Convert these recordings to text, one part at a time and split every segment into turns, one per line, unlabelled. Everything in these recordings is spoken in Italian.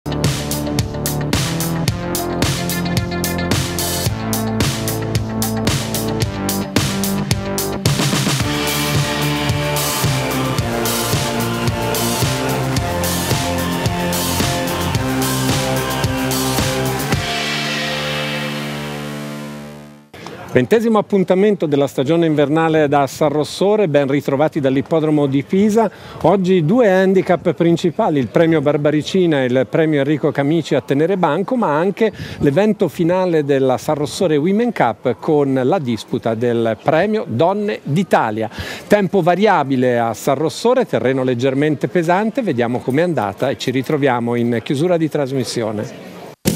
Ventesimo appuntamento della stagione invernale da San Rossore, ben ritrovati dall'ippodromo di Pisa. Oggi due handicap principali, il premio Barbaricina e il premio Enrico Camici a tenere banco, ma anche l'evento finale della San Rossore Women Cup con la disputa del premio Donne d'Italia. Tempo variabile a San Rossore, terreno leggermente pesante, vediamo com'è andata e ci ritroviamo in chiusura di trasmissione.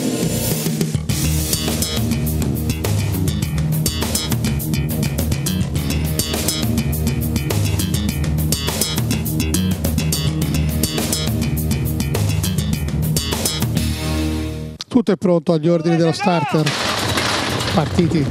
Tutto è pronto agli ordini dello starter. Partiti.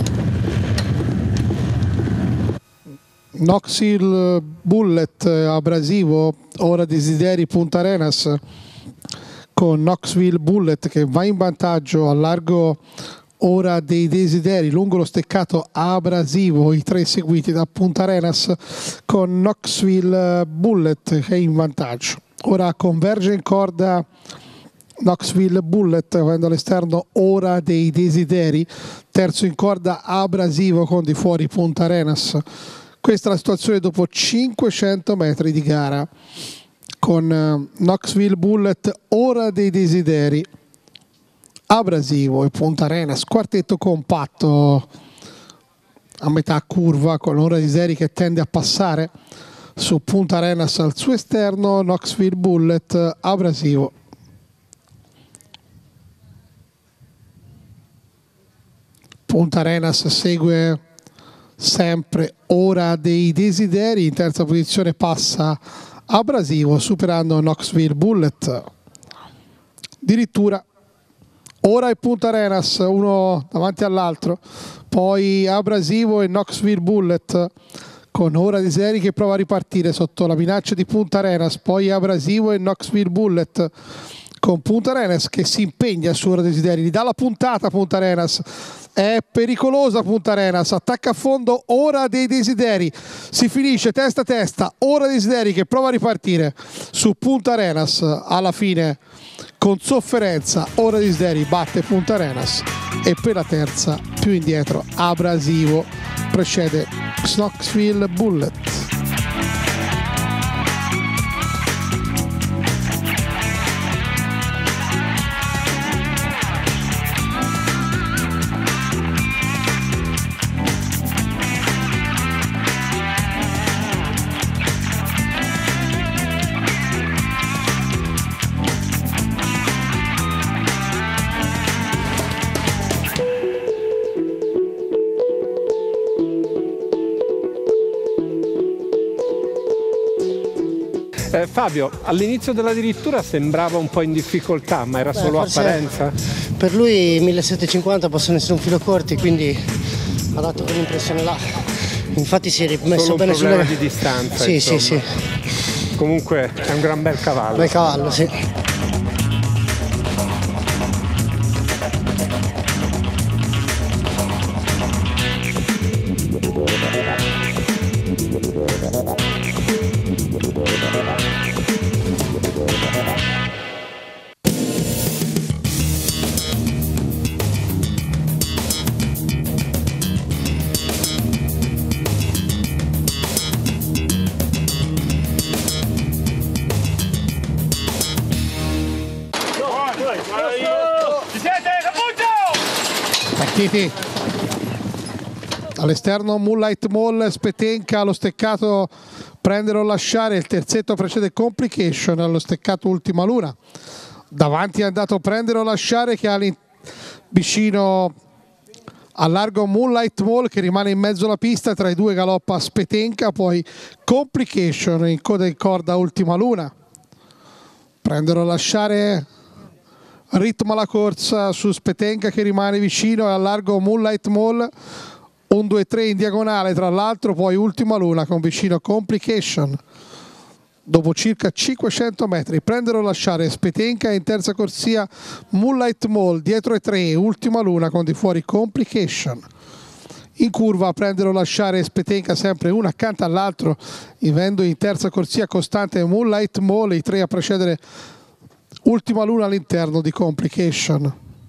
Knoxville Bullet abrasivo, ora Desideri Punta Arenas, con Knoxville Bullet che va in vantaggio al largo ora dei Desideri lungo lo steccato abrasivo, i tre seguiti da Punta Arenas, con Knoxville Bullet che è in vantaggio. Ora converge in corda Knoxville Bullet avendo all'esterno ora dei Desideri, terzo in corda abrasivo con di fuori Punta Arenas. Questa è la situazione dopo 500 metri di gara, con Knoxville Bullet ora dei Desideri abrasivo e Punta Arenas, quartetto compatto a metà curva con ora dei Desideri che tende a passare su Punta Arenas al suo esterno, Knoxville Bullet abrasivo. Punta Arenas segue sempre ora dei Desideri, in terza posizione passa abrasivo superando Knoxville Bullet. Addirittura ora è Punta Arenas uno davanti all'altro, poi abrasivo e Knoxville Bullet con ora dei Desideri che prova a ripartire sotto la minaccia di Punta Arenas, poi abrasivo e Knoxville Bullet con Punta Arenas che si impegna su ora dei Desideri, gli dà la puntata Punta Arenas. È pericolosa Punta Arenas, attacca a fondo ora dei Desideri, si finisce testa a testa, ora dei Desideri che prova a ripartire su Punta Arenas, alla fine con sofferenza ora dei Desideri batte Punta Arenas e per la terza più indietro abrasivo precede Knoxville Bullet.
Fabio, all'inizio della dirittura sembrava un po' in difficoltà, ma era solo apparenza?
Per lui 1750 possono essere un filo corti, quindi ha dato quell'impressione là. Infatti si è rimesso
solo
bene
un problema
sulle...
di distanza.
Sì,
insomma.
sì.
Comunque è un gran bel cavallo.
Bel cavallo, sì.
Partiti all'esterno Moonlight Mall, Spetenca allo steccato prendere o lasciare, il terzetto precede Complication allo steccato Ultima Luna, davanti è andato prendere o lasciare che ha vicino al largo Moonlight Mall che rimane in mezzo alla pista, tra i due galoppa Spetenca, poi Complication in coda in corda Ultima Luna, prendere o lasciare ritma la corsa su Spetenca che rimane vicino e al largo Moonlight Mall, 1-2-3 in diagonale tra l'altro, poi Ultima Luna con vicino Complication. dopo circa 500 metri, prendere o lasciare Spetenka, in terza corsia Moonlight Mall, dietro ai 3, Ultima Luna con di fuori Complication. In curva prendere o lasciare Spetenka sempre uno accanto all'altro, vivendo in terza corsia costante Moonlight Mall, i 3 a precedere Ultima Luna all'interno di Complication.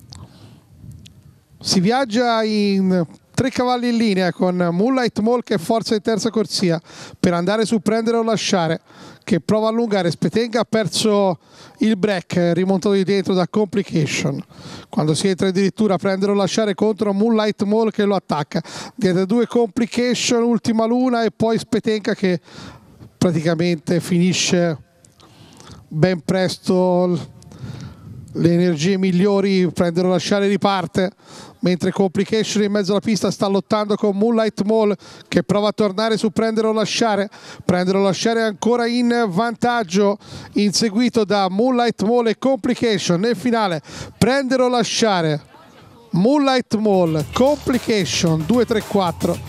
Si viaggia in 3 cavalli in linea con Moonlight Mall che forza in terza corsia per andare su prendere o lasciare, che prova a allungare Spetenka, ha perso il break, rimontato di dentro da Complication. Quando si entra addirittura a prendere o lasciare contro Moonlight Mall che lo attacca. Dietro 2 Complication, Ultima Luna e poi Spetenka che praticamente finisce ben presto le energie migliori, prendere o lasciare riparte, mentre Complication in mezzo alla pista sta lottando con Moonlight Mall che prova a tornare su prendere o lasciare ancora in vantaggio, inseguito da Moonlight Mall e Complication. Nel finale prendere o lasciare, Moonlight Mall, Complication 2-3-4.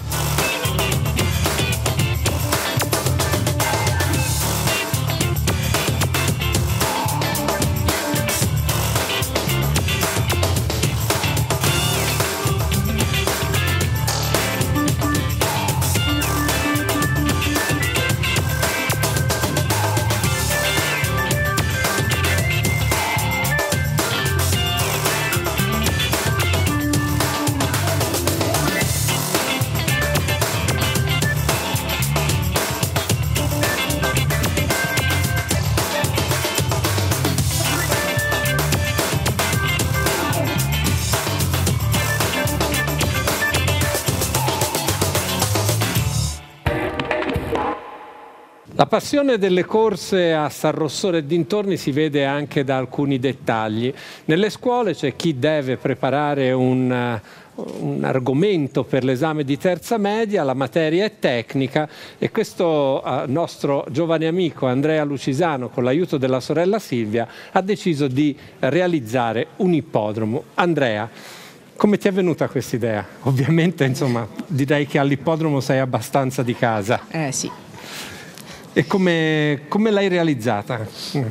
La passione delle corse a San Rossore e dintorni si vede anche da alcuni dettagli. Nelle scuole c'è chi deve preparare un argomento per l'esame di terza media, la materia è tecnica e questo nostro giovane amico Andrea Lucisano, con l'aiuto della sorella Silvia, ha deciso di realizzare un ippodromo. Andrea, come ti è venuta questa idea? Ovviamente, insomma, direi che all'ippodromo sei abbastanza di casa.
Sì.
E come l'hai realizzata?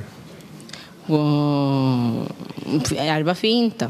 Erba finta,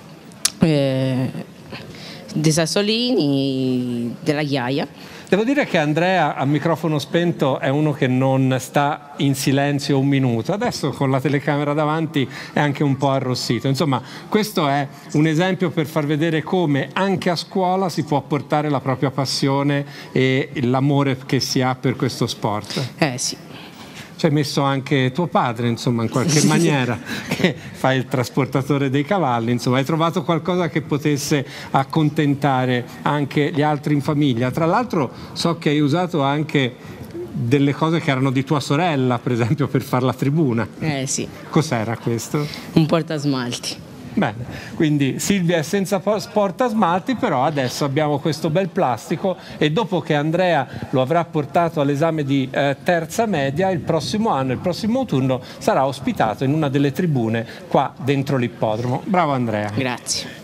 dei sassolini, della ghiaia.
Devo dire che Andrea a microfono spento è uno che non sta in silenzio un minuto, adesso con la telecamera davanti è anche un po' arrossito. Insomma, questo è un esempio per far vedere come anche a scuola si può portare la propria passione e l'amore che si ha per questo sport.
Sì.
Ci hai messo anche tuo padre, insomma, in qualche maniera, che fa il trasportatore dei cavalli, insomma, hai trovato qualcosa che potesse accontentare anche gli altri in famiglia. Tra l'altro so che hai usato anche delle cose che erano di tua sorella, per esempio, per fare la tribuna.
Sì.
Cos'era questo?
Un portasmalti.
Bene, quindi Silvia è senza portasmalti, però adesso abbiamo questo bel plastico e dopo che Andrea lo avrà portato all'esame di terza media, il prossimo anno, il prossimo autunno, sarà ospitato in una delle tribune qua dentro l'ippodromo. Bravo Andrea.
Grazie.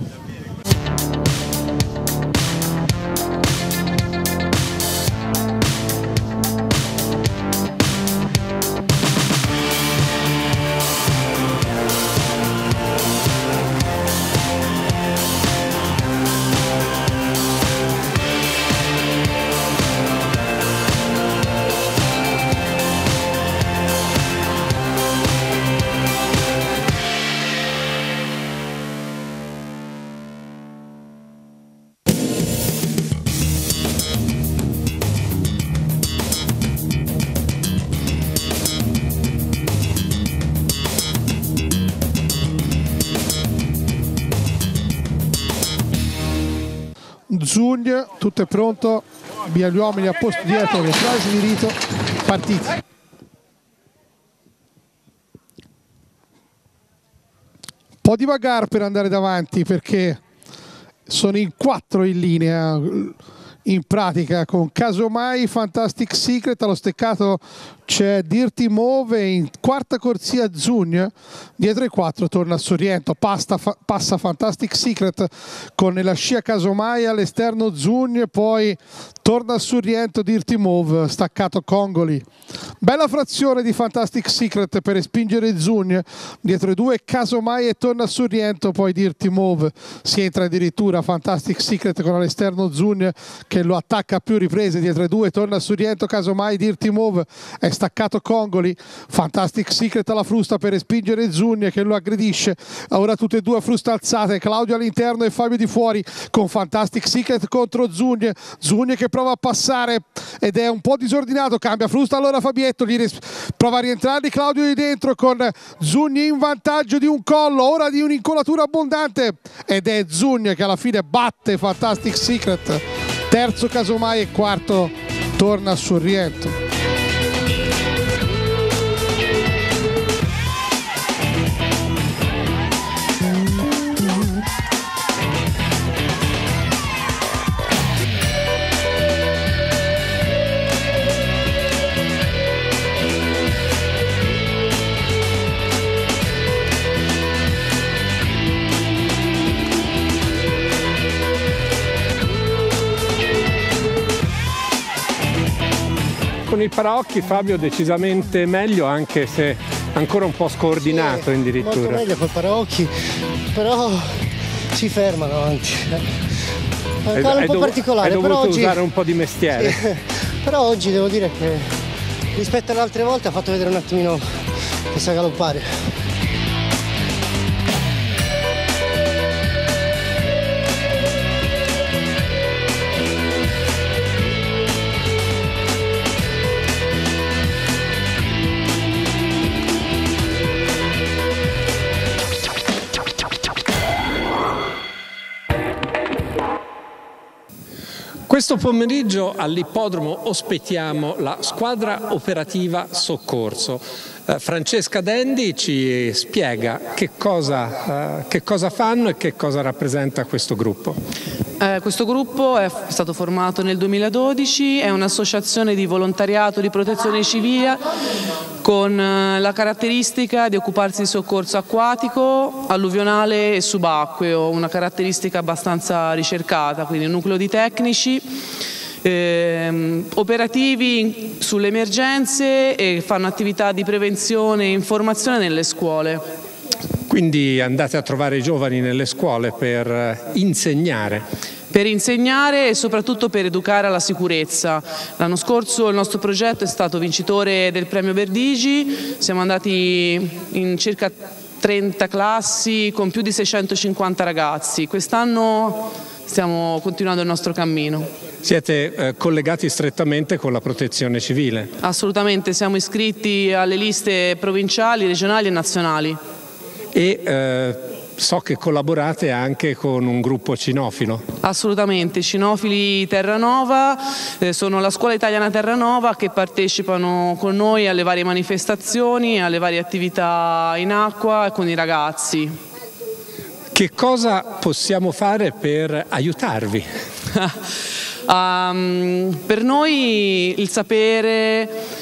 Zugn, tutto è pronto, via gli uomini a posto dietro, le frasi di rito, partiti. Un po' di bagarre per andare davanti perché sono in 4 in linea, in pratica con Casomai, Fantastic Secret, allo steccato c'è Dirty Move, in quarta corsia Zugn, dietro i 4 torna Sorrento, passa Fantastic Secret con nella scia Casomai, all'esterno Zugn, poi torna Sorrento, Dirty Move, staccato Congoli. Bella frazione di Fantastic Secret per respingere Zugn, dietro i 2 Casomai e torna Sorrento, poi Dirty Move, si entra addirittura Fantastic Secret con all'esterno Zugn che lo attacca a più riprese, dietro i 2 torna Sorrento, Casomai, Dirty Move, è staccato Congoli, Fantastic Secret alla frusta per respingere Zugn che lo aggredisce, ora tutte e due a frusta alzate, Claudio all'interno e Fabio di fuori con Fantastic Secret contro Zugn, Zugn che prova a passare ed è un po' disordinato, cambia frusta allora Fabietto, prova a rientrare Claudio di dentro con Zugn in vantaggio di un collo, ora di un'incolatura abbondante ed è Zugn che alla fine batte Fantastic Secret, terzo Casomai e quarto torna a Sorrento.
Con il paraocchi Fabio decisamente meglio, anche se ancora un po' scordinato addirittura.
Molto meglio col paraocchi, però si fermano avanti. È un po' particolare,
hai
però
dovuto
oggi
usare un po' di mestiere.
Sì, però oggi devo dire che rispetto alle altre volte ha fatto vedere un attimino che sa galoppare.
Questo pomeriggio all'ippodromo ospitiamo la squadra operativa soccorso. Francesca Dendi ci spiega che cosa fanno e che cosa rappresenta questo gruppo.
Questo gruppo è stato formato nel 2012, è un'associazione di volontariato di protezione civile con la caratteristica di occuparsi di soccorso acquatico, alluvionale e subacqueo, una caratteristica abbastanza ricercata, quindi un nucleo di tecnici operativi sulle emergenze e fanno attività di prevenzione e informazione nelle scuole.
Quindi andate a trovare i giovani nelle scuole per insegnare.
Per insegnare e soprattutto per educare alla sicurezza. L'anno scorso il nostro progetto è stato vincitore del premio Verdigi, siamo andati in circa 30 classi con più di 650 ragazzi. Quest'anno stiamo continuando il nostro cammino.
Siete collegati strettamente con la protezione civile?
Assolutamente, siamo iscritti alle liste provinciali, regionali e nazionali.
E so che collaborate anche con un gruppo cinofilo.
Assolutamente, Cinofili Terranova, sono la scuola italiana Terranova che partecipano con noi alle varie manifestazioni, alle varie attività in acqua e con i ragazzi.
Che cosa possiamo fare per aiutarvi?
Per noi il sapere...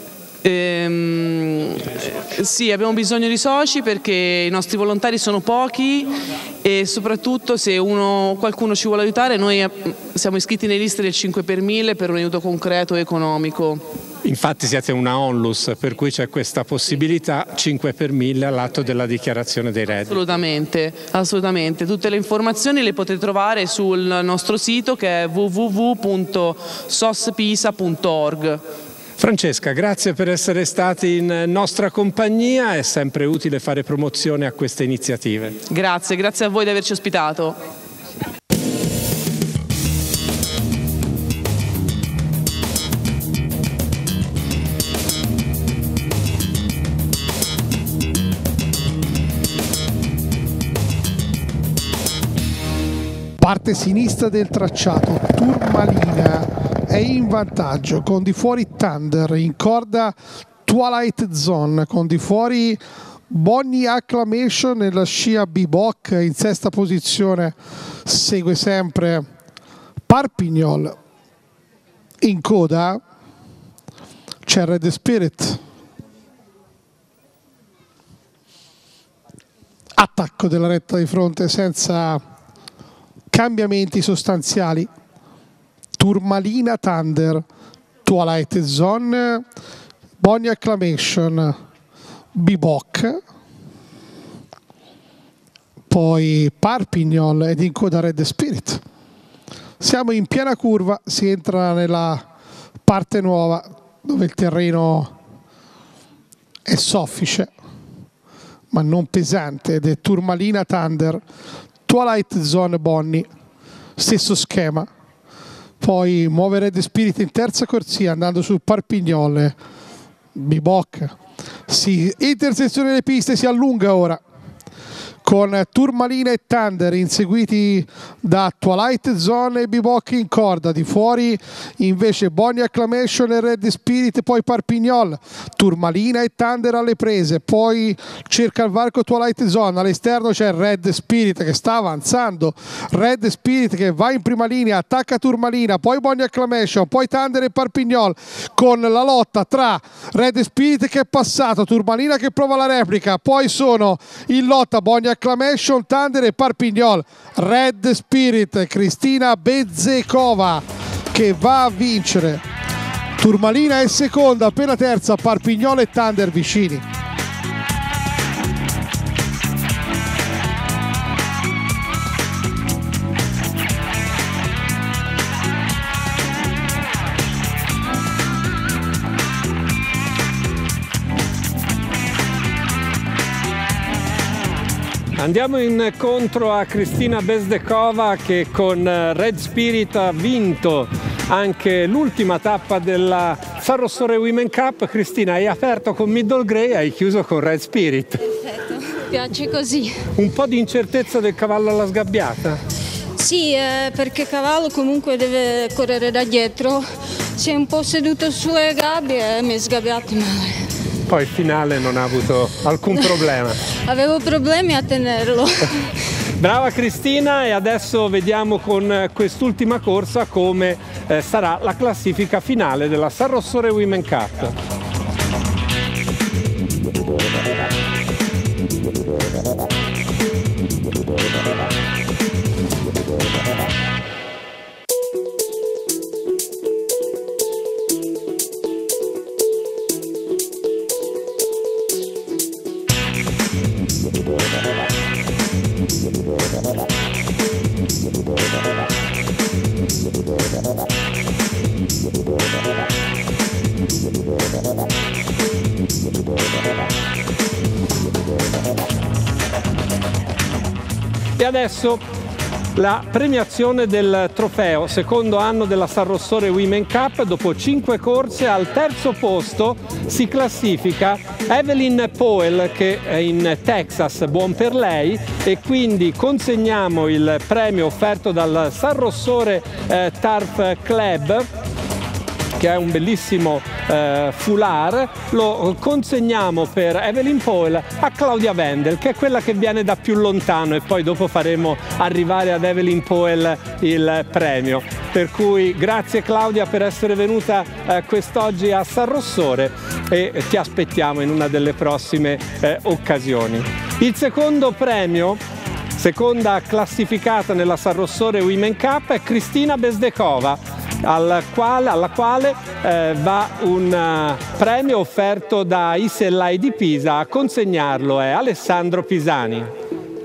sì, abbiamo bisogno di soci perché i nostri volontari sono pochi e soprattutto se qualcuno ci vuole aiutare, noi siamo iscritti nelle liste del 5 per 1000 per un aiuto concreto e economico.
Infatti siete una onlus, per cui c'è questa possibilità 5 per 1000 all'atto della dichiarazione dei redditi.
Assolutamente, assolutamente. Tutte le informazioni le potete trovare sul nostro sito che è www.sospisa.org.
Francesca, grazie per essere stati in nostra compagnia, è sempre utile fare promozione a queste iniziative.
Grazie, grazie a voi di averci ospitato.
Parte sinistra del tracciato, Turmalina è in vantaggio, con di fuori Thunder, in corda Twilight Zone, con di fuori Bonnie Acclamation nella scia Bebop, in sesta posizione segue sempre Parpignol, In coda c'è Red Spirit. Attacco della retta di fronte senza cambiamenti sostanziali. Turmalina Thunder, Twilight Zone, Bonnie Acclamation, Bebop, poi Parpignol ed in coda Red Spirit. Siamo in piena curva, si entra nella parte nuova dove il terreno è soffice ma non pesante ed è Turmalina Thunder, Twilight Zone Bonnie, stesso schema. Poi muove Red Spirit in terza corsia andando su Parpignol, Bebop. Intersezione delle piste si allunga ora con Turmalina e Thunder inseguiti da Twilight Zone e Bebop in corda, di fuori invece Bonnie Acclamation e Red Spirit, poi Parpignol, Turmalina e Thunder alle prese, poi cerca il varco Twilight Zone, all'esterno c'è Red Spirit che sta avanzando, Red Spirit che va in prima linea, attacca Turmalina, poi Bonnie Acclamation, poi Thunder e Parpignol con la lotta tra Red Spirit che è passato, Turmalina che prova la replica, poi sono in lotta Bonnie Acclamation, Thunder e Parpignol. Red Spirit, Cristina Bezzecova che va a vincere. Turmalina è seconda, appena terza Parpignol e Thunder vicini.
Andiamo incontro a Cristina Bezzecova che con Red Spirit ha vinto anche l'ultima tappa della San Rossore Women Cup. Cristina, hai aperto con Middle Grey e hai chiuso con Red Spirit.
Perfetto, mi piace così.
Un po' di incertezza del cavallo alla sgabbiata?
Sì, perché cavallo comunque deve correre da dietro. Si è un po' seduto sulle gabbie e mi è sgabbiato male.
Poi il finale non ha avuto alcun problema.
Avevo problemi a tenerlo.
Brava Cristina, e adesso vediamo con quest'ultima corsa come sarà la classifica finale della San Rossore Women Cup. E adesso la premiazione del trofeo, secondo anno della San Rossore Women Cup. Dopo 5 corse al terzo posto si classifica Evelyn Powell, che è in Texas, buon per lei, e quindi consegniamo il premio offerto dal San Rossore Turf Club, che è un bellissimo foulard. Lo consegniamo per Evelyn Powell a Claudia Wendel, che è quella che viene da più lontano, e poi dopo faremo arrivare ad Evelyn Powell il premio. Per cui grazie Claudia per essere venuta quest'oggi a San Rossore, e ti aspettiamo in una delle prossime occasioni. Il secondo premio, seconda classificata nella San Rossore Women Cup, è Cristina Bezzecova, alla quale va un premio offerto da Isellai di Pisa. A consegnarlo è Alessandro Pisani.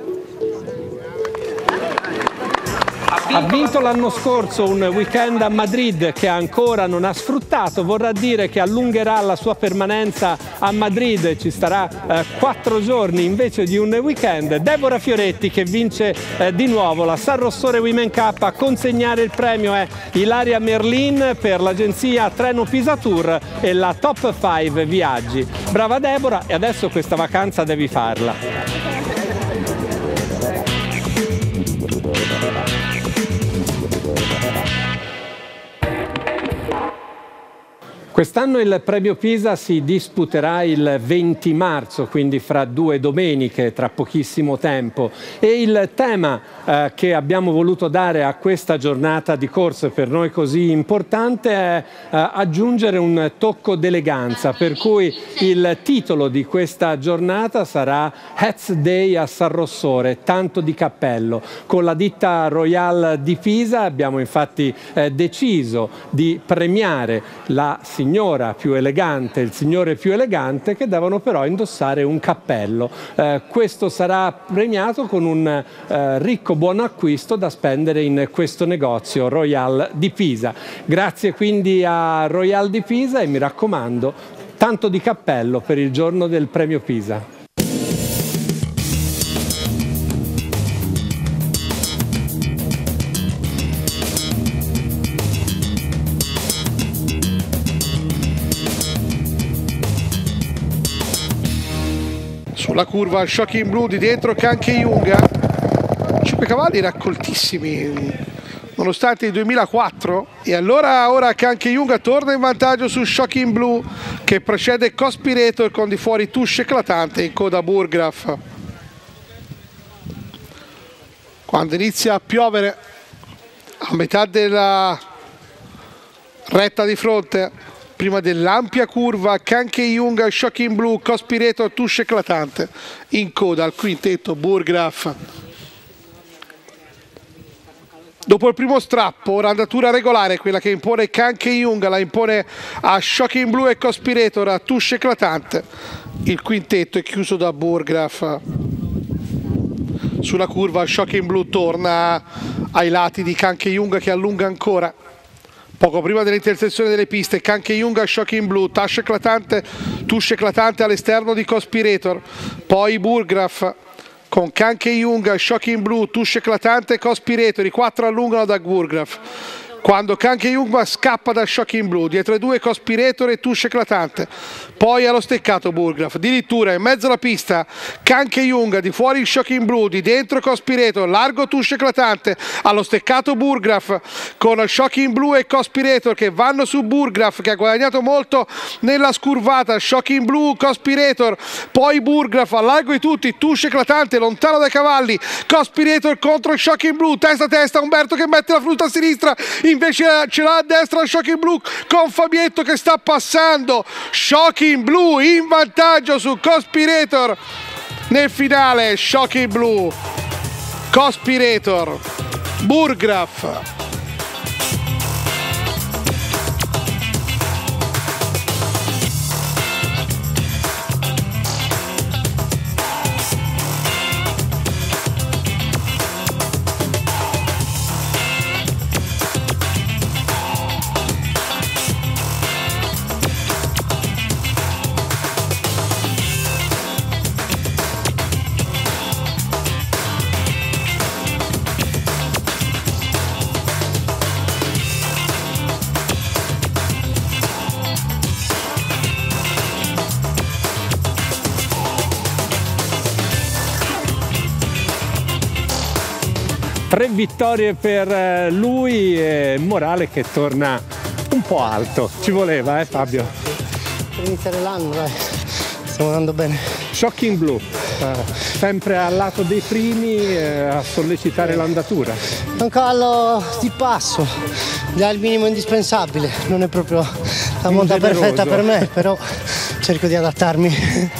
Ha vinto l'anno scorso un weekend a Madrid che ancora non ha sfruttato, vorrà dire che allungherà la sua permanenza a Madrid, ci starà 4 giorni invece di un weekend. Deborah Fioretti, che vince di nuovo la San Rossore Women Cup. A consegnare il premio è Ilaria Merlin per l'agenzia Treno Pisa Tour e la Top 5 Viaggi. Brava Deborah, e adesso questa vacanza devi farla. Quest'anno il premio Pisa si disputerà il 20 marzo, quindi fra 2 domeniche, tra pochissimo tempo. E il tema che abbiamo voluto dare a questa giornata di corse per noi così importante è aggiungere un tocco d'eleganza, per cui il titolo di questa giornata sarà Hats Day a San Rossore, tanto di cappello. Con la ditta Royal di Pisa abbiamo infatti deciso di premiare la signora più elegante, il signore più elegante, che devono però indossare un cappello. Questo sarà premiato con un ricco buon acquisto da spendere in questo negozio Royal di Pisa. Grazie quindi a Royal di Pisa e mi raccomando, tanto di cappello per il giorno del premio Pisa.
Sulla curva Shocking Blue di dentro Kanke-Junga, 5 cavalli raccoltissimi nonostante il 2004, e allora ora Kanke-Junga torna in vantaggio su Shocking Blue che precede Cospirator con di fuori Touche Eclatante, in coda Burggraf. Quando inizia a piovere a metà della retta di fronte, prima dell'ampia curva, Kanke-Junga, Shocking Blue, Cospirator, Touche Eclatante, in coda al quintetto Burggraf. Dopo il primo strappo, ora andatura regolare, quella che impone Kanke-Junga, la impone a Shocking Blue e Cospirator, a Touche Eclatante. Il quintetto è chiuso da Burggraf. Sulla curva Shocking Blue torna ai lati di Kanke-Junga che allunga ancora. Poco prima dell'intersezione delle piste, Kanke-Junga, Shocking Blue, Touche Eclatante all'esterno di Cospirator, poi Burggraf con Kanke-Junga, Shocking Blue, Touche Eclatante, Cospirator, i 4 allungano da Burggraf. Quando Kanke-Junga scappa da Shocking Blue, dietro i 2 Cospirator e Touche Eclatante, poi allo steccato Burggraf, addirittura in mezzo alla pista Kanke-Junga, di fuori Shocking Blue, di dentro Cospirator, largo Touche Eclatante, allo steccato Burggraf con Shocking Blue e Cospirator che vanno su Burggraf che ha guadagnato molto nella scurvata. Shocking Blue, Cospirator, poi Burggraf, a largo di tutti, Touche Eclatante lontano dai cavalli, Cospirator contro Shocking Blue, testa a testa, Umberto che mette la frusta a sinistra, invece ce l'ha a destra Shocking Blue con Fabietto che sta passando. Shocking Blue in vantaggio su Cospirator nel finale. Shocking Blue, Cospirator, Burggraf.
Tre vittorie per lui e morale che torna un po' alto. Ci voleva, Fabio?
Per iniziare l'anno, dai, stiamo andando bene.
Shocking Blue, sempre al lato dei primi a sollecitare l'andatura.
È un cavallo di passo, dà il minimo indispensabile, non è proprio la monta perfetta per me, però cerco di adattarmi.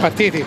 Partiti.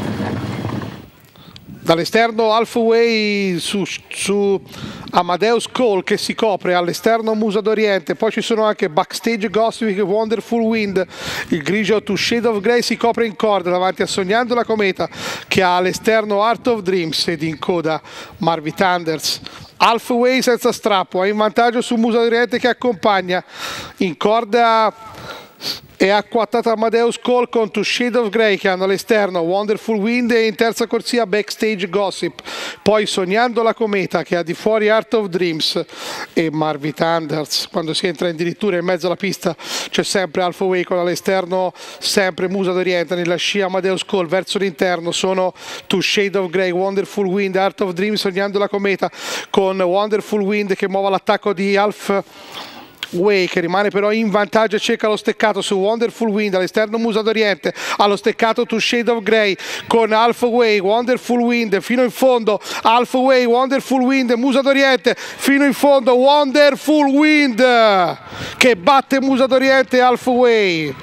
Dall'esterno Halfway su Amadeus Cole che si copre, all'esterno Musa d'Oriente, poi ci sono anche Backstage Gossip e Wonderful Wind, il grigio To Shade of Grey si copre in corda davanti a Sognando la Cometa che ha all'esterno Art of Dreams ed in coda Marvin Thunders. Halfway senza strappo, è in vantaggio su Musa d'Oriente che accompagna, in corda è acquattata Amadeus Cole con To Shade of Grey che hanno all'esterno Wonderful Wind e in terza corsia Backstage Gossip, poi Sognando la Cometa che ha di fuori Art of Dreams e Marvin Thunders. Quando si entra addirittura in mezzo alla pista c'è sempre Halfway con all'esterno sempre Musa d'Oriente, nella scia Amadeus Cole, verso l'interno sono To Shade of Grey, Wonderful Wind, Art of Dreams, Sognando la Cometa con Wonderful Wind che muove l'attacco di Halfway che rimane però in vantaggio e cerca lo steccato su Wonderful Wind, all'esterno Musa d'Oriente, allo steccato To Shade of Grey con Halfway, Wonderful Wind fino in fondo, Halfway, Wonderful Wind, Musa d'Oriente fino in fondo, Wonderful Wind che batte Musa d'Oriente e Halfway.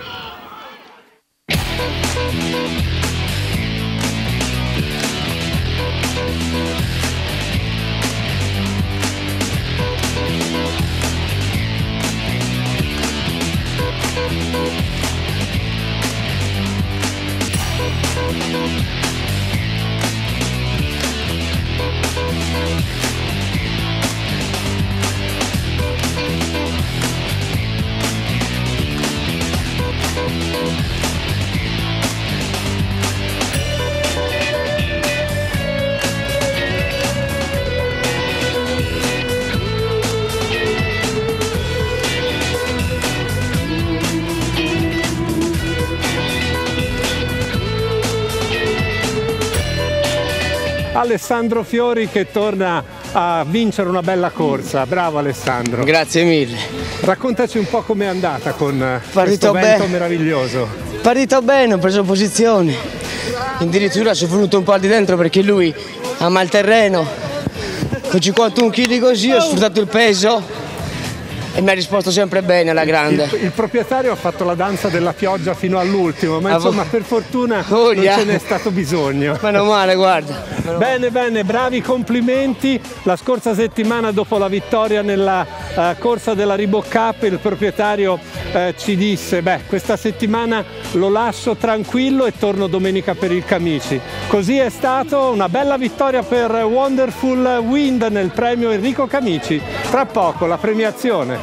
Alessandro Fiori che torna a vincere una bella corsa. Bravo Alessandro.
Grazie mille.
Raccontaci un po' com'è andata con questo vento meraviglioso.
Partito bene, ho preso posizioni. Addirittura sono venuto un po' al di dentro perché lui ama il terreno. Con 51 kg così ho sfruttato il peso e mi ha risposto sempre bene alla grande.
Il proprietario ha fatto la danza della pioggia fino all'ultimo, ma insomma per fortuna non ce n'è stato bisogno.
Meno male, guarda.
Bene, bene, bravi, complimenti. La scorsa settimana dopo la vittoria nella corsa della Reebok Cup il proprietario ci disse questa settimana lo lascio tranquillo e torno domenica per il Camici. Così è stato, una bella vittoria per Wonderful Wind nel premio Enrico Camici. Tra poco la premiazione.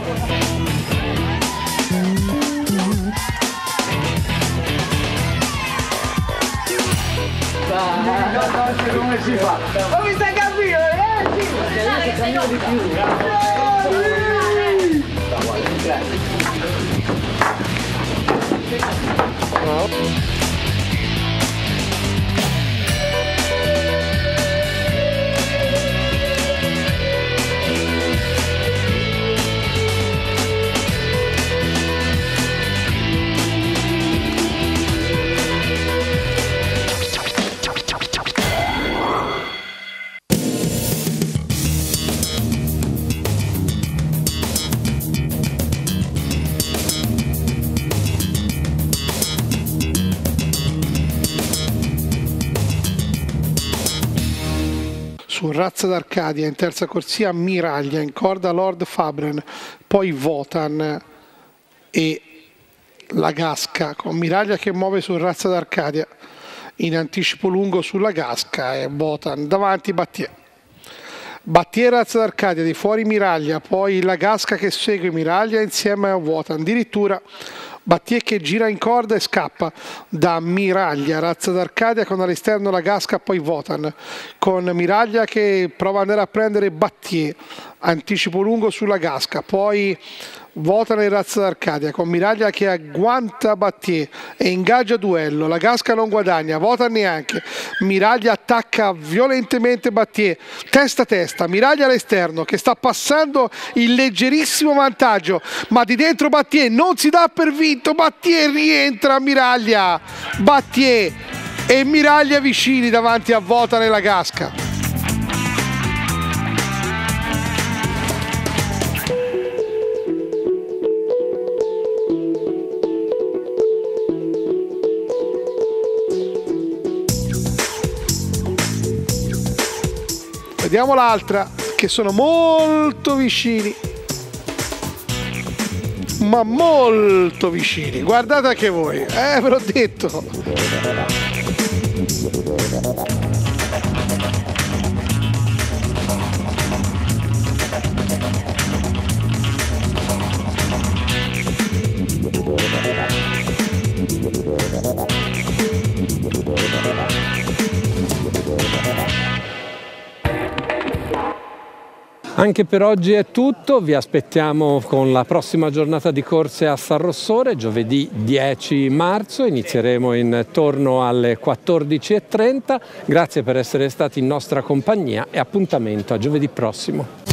Come si fa? Ma mi stai capendo?
Su Razza d'Arcadia in terza corsia Miraglia, in corda Lord Fabren, poi Wotan e la Gasca con Miraglia che muove su Razza d'Arcadia, in anticipo lungo sulla Gasca e Wotan davanti Battier. Battier Razza d'Arcadia, di fuori Miraglia, poi la Gasca che segue Miraglia insieme a Wotan, addirittura Battier che gira in corda e scappa da Miraglia, Razza d'Arcadia con all'esterno la Gasca, poi Wotan con Miraglia che prova ad andare a prendere Battier, anticipo lungo sulla Gasca, poi Wotan e Razza d'Arcadia con Miraglia che agguanta Battier e ingaggia duello, la Gasca non guadagna, Wotan neanche, Miraglia attacca violentemente Battier, testa a testa, Miraglia all'esterno che sta passando il leggerissimo vantaggio, ma di dentro Battier non si dà per vinto, Battier rientra a Miraglia, Battier e Miraglia vicini davanti a Wotan e la Gasca. Vediamo l'altra, che sono molto vicini, ma molto vicini. Guardate anche voi, ve l'ho detto.
Anche per oggi è tutto, vi aspettiamo con la prossima giornata di corse a San Rossore, giovedì 10 marzo, inizieremo intorno alle 14:30. Grazie per essere stati in nostra compagnia e appuntamento a giovedì prossimo.